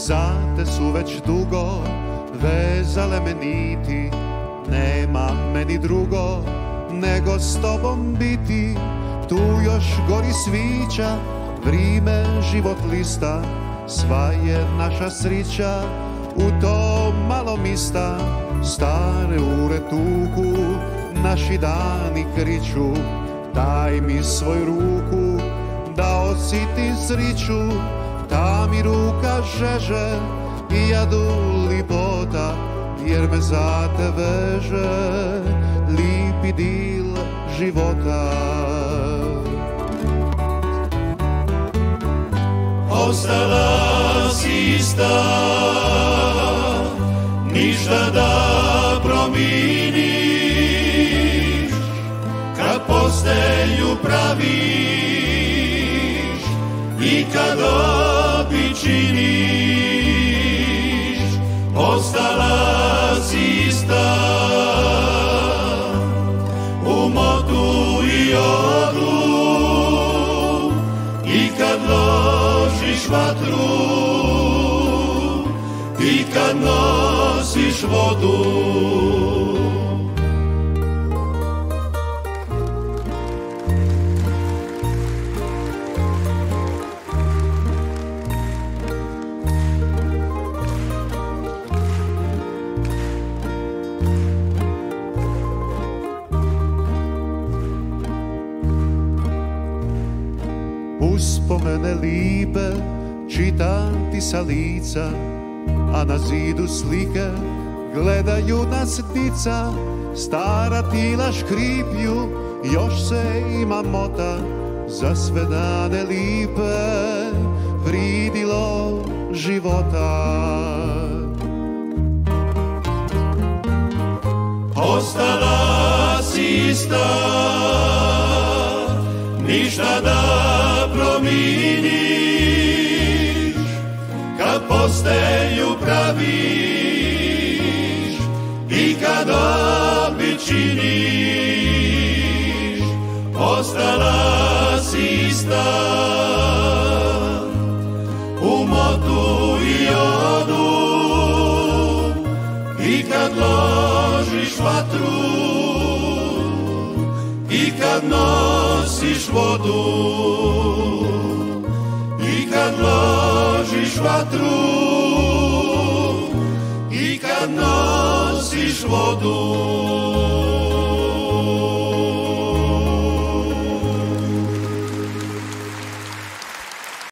za te su već dugo vezale me niti. Nema meni drugo nego s tobom biti. Tu još gori svića, vrime život lista. Sva je naša srića u to malo mista. Stare ure tuku, naši dani kriču. Daj mi svoju ruku da osjetim sriću. Ta mi ruka žeže i jadu lipota, jer me za te veže lipi dil života. Ostala si ista, ništa da prominiš, kad postelju praviš i kad opet činiš. Ostala si ista, u motu i odu, i kad ložiš vatru, i kad nosiš vodu. Uspomene lipe čitam ti sa lica, a na zidu slike gledaju nas dica. Stara tila škripju, još se ima mota, za sve dane lipe vridilo života. Ostala si ista, ništa da prominiš, kad postelju praviš i kad opet činiš. Ostala si ista, u motu i odu, i kad ložiš vatru, i kad nosiš vodu, i kad ložiš vatru, i kad nosiš vodu.